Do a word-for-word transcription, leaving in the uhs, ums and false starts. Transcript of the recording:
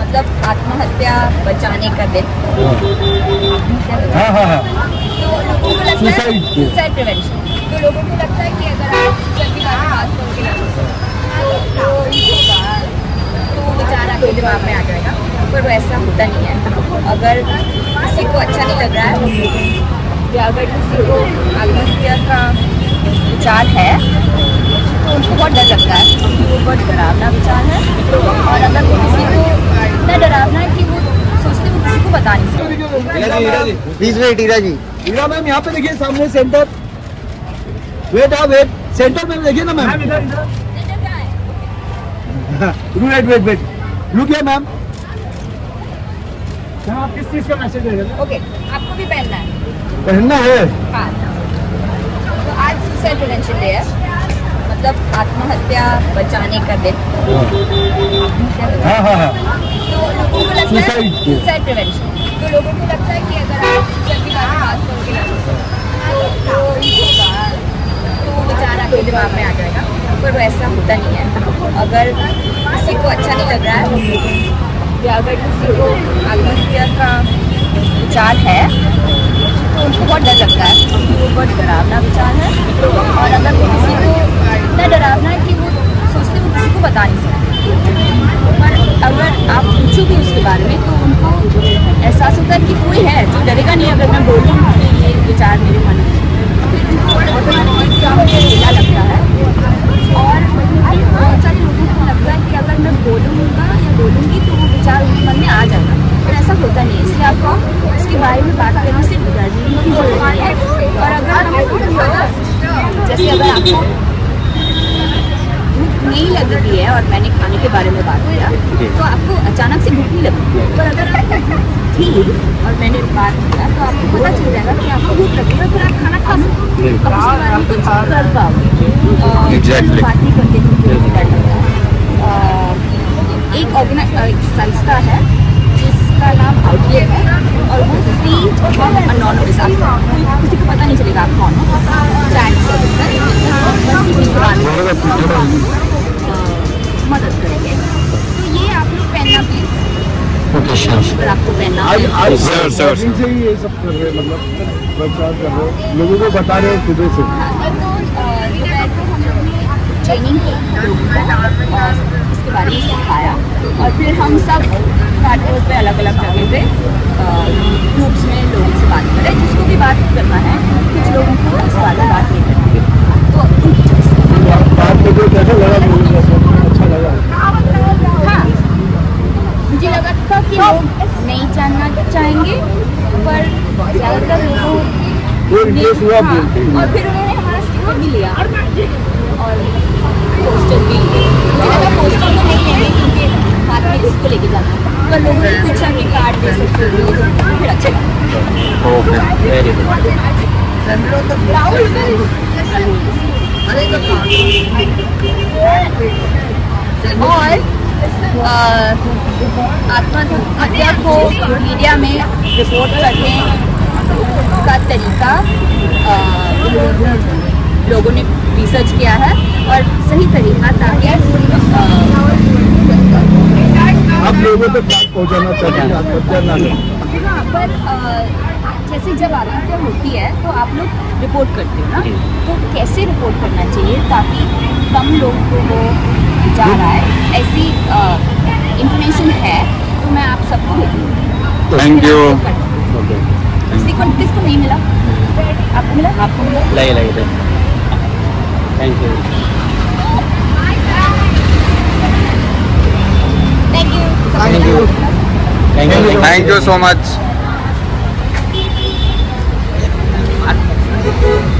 मतलब आत्महत्या बचाने का दिन। हाँ हाँ हाँ। तो लोगों को लगता है सुसाइड प्रिवेंशन, तो लोगों को लगता है कि अगर आप सुसाइड के बारे में बात करोगे तो तो विचार आपके दिमाग में आ जाएगा, पर वैसा होता नहीं है। अगर किसी को अच्छा नहीं लग रहा है या अगर किसी को आत्महत्या का विचार है तो उनको बहुत डर लगता है, क्योंकि वो बहुत डरावना विचार है। और अगर वो किसी को इतना डरावना है कि वो सोचते वो किसी को बता नहीं सकते। Please wait Heera ji. Heera ma'am यहाँ पे देखिए सामने सेंटर। वेट आप वेट सेंटर में देखिए ना ma'am. Wait wait wait look here ma'am. आप किस चीज का मैसेज दे रहे हैं? ओके, आपको भी पहनना है। पहनना है? हाँ। तो आज सुसाइड प्रिवेंशन डे है, मतलब आत्महत्या बचाने का दिन। हाँ हाँ हाँ। तो लोगों को लगता है सुसाइड प्रिवेंशन, तो लोगों को लगता है कि अगर आप सुसाइड के बारे में बात करोगे तो वो विचार आपके दिमाग में आ जाएगा, पर वैसा होता नहीं है। अगर किसी को अच्छा नहीं लग रहा है या अगर किसी को आत्महत्या का विचार है तो उनको बहुत डर लगता है, क्योंकि वो बहुत डरावना विचार है। और अगर वो किसी को इतना डरावना है कि वो सोचते वो किसी को बता नहीं सकते। पर अगर आप पूछो भी उसके बारे में तो उनको एहसास होता है कि कोई है जो डरेगा नहीं अगर मैं बोलूँ कि ये विचार मेरे मन में, मेला लगता है। और बहुत सारे लोगों को लगता है कि अगर मैं बोलूँगा या बोलूँगी तो वो विचार उनके मन में आ जाएगा, पर ऐसा होता नहीं है। इसलिए आपको इसके बारे में बात करने से डरने की जरूरत नहीं है। और अगर जैसे अगर आपको भूख नहीं लग रही है और मैंने खाने के बारे में बात किया तो आपको अचानक से भूख नहीं लगती, पर अगर आपको भूख थी और मैंने बात किया तो आपको पता चल जाएगा कि आपको भूख लगेगा, फिर आप खाना खा सकते हैं, अब उसके बारे में कुछ कर पाओगे। बात नहीं करते क्योंकि डर लगता है। एक ऑर्गेनाइज संस्था है जिसका नाम आउटलेट है और वो फ्री और अनोनिमस, आपको किसी को पता नहीं चलेगा आप कौन हो। चैट सर्विस मदद करेंगे, तो ये आप लोग पहनना प्लीज। Okay sir. आपको पहनना आज आज सर सर से ही ये सब कर रहे हैं, मतलब प्रचार कर रहे हैं, लोगों को बता रहे हैं सुबह से। ट्रेनिंग की और इसके बारे में सिखाया और फिर हम सब कार्टून पे अलग अलग जगह पे ग्रुप्स में लोगों से बात करें, जिसको भी बात करना है। कुछ लोगों को इस बारे में बात नहीं करनी तो बात करके कैसा लगा? अच्छा लगा? हाँ, मुझे लगा था कि लोग नहीं जानना चाहेंगे, पर ज़्यादातर लोगों ने हाँ, और फिर उन्होंने हमारा स्टिकर भी लिया और पोस्टर भी लिए। मुझे लगा पोस्टर तो नहीं लेंगे क्योंकि हाथ में इसको लेके जाना, पर लोगों ने पूछा कि कार्ड दे सकते हो, फिर अच्छा लगा। Okay, very good. और आत्महत्या को मीडिया में रिपोर्ट करने का तरीका लोगों ने रिसर्च किया है और सही तरीका, ताकि आप लोगों तक बात पहुंचाना चाहते हैं आत्महत्या ना करें। हाँ, पर जैसे जब आत्महत्या होती है तो आप लोग रिपोर्ट करते हो ना, तो कैसे रिपोर्ट करना चाहिए ताकि कम लोगों को वो जा रहा है, ऐसी इंफॉर्मेशन है तो मैं आप सबको भेजूँगी। Thank you. किसी को किसको नहीं मिला? आपको मिला? आपको मिला? लगे लगे thank you thank you thank you thank you thank you so much.